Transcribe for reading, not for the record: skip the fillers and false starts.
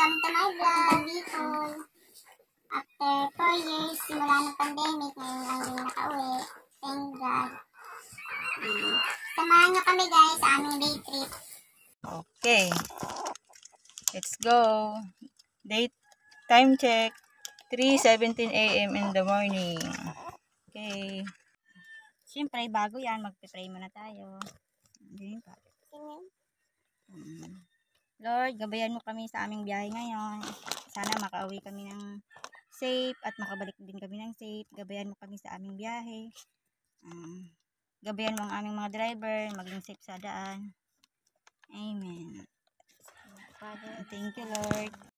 welcome to my vlog, Bicol. After 4 years, simula ng pandemic, ngayon lang din nakauwi. Thank God. Samahan nyo kami guys sa aming day trip. Okay. Let's go. Time check. 3:17 a.m. in the morning. Okay. Siyempre, bago yan, magpipray muna tayo. Lord, gabayan mo kami sa aming biyahe ngayon. Sana makauwi kami ng safe at makabalik din kami ng safe. Gabayan mo kami sa aming biyahe. Gabayan mo ang aming mga driver, maging safe sa daan. Amen. Father, thank you Lord.